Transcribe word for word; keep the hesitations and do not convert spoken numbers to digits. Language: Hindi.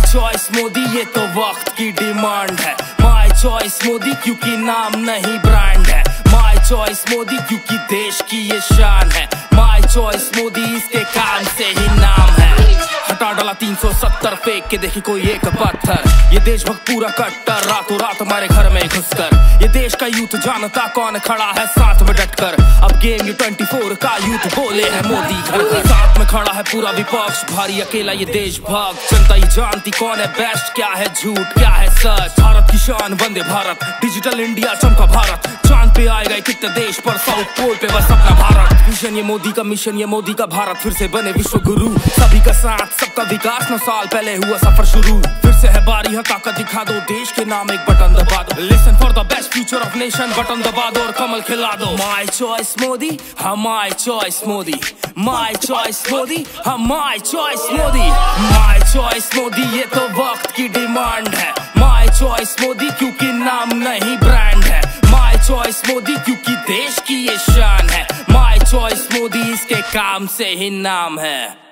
चॉइस मोदी ये तो वक्त की डिमांड है। माय चॉइस मोदी क्योंकि नाम नहीं ब्रांड है। माय चॉइस मोदी क्योंकि देश की ये शान है। माय चॉइस मोदी इसके काम से ही नाम है। हटा डाला तीन सौ सत्तर फेंक के देखी कोई एक पत्थर। ये देशभक्त पूरा कट्टर रातों रात हमारे घर में घुसकर। ये देश का यूथ जानता कौन खड़ा है साथ में डटकर। अब गेम ये चौबीस का यूथ बोले है मोदी घर घर। साथ में खड़ा है पूरा विपक्ष भारी अकेला ये देशभक्त। जनता ये जानती कौन है बेस्ट क्या है झूठ क्या है सच। भारत की शान वंदे भारत डिजिटल इंडिया चमका भारत। चांद पे आए गए कितने देश पर साउथ पोल पे बस अपना भारत। मिशन ये मोदी का मिशन ये मोदी का भारत फिर से बने विश्व गुरु। सभी का साथ सबका विकास नौ साल पहले हुआ सफर शुरू। फिर से है बारी है ताकत दिखा दो देश के नाम एक बटन दबा दो। Listen for the best future of nation button दबा दो और कमल खिला दो। माय चॉइस मोदी हम my choice Modi. My choice Modi हम my choice Modi. My choice Modi ये तो वक्त की डिमांड है। माय चॉइस मोदी क्योंकि नाम नहीं ब्रांड है। माय चॉइस मोदी क्योंकि देश की ये शान है। माय चॉइस मोदी इसके काम से ही नाम है।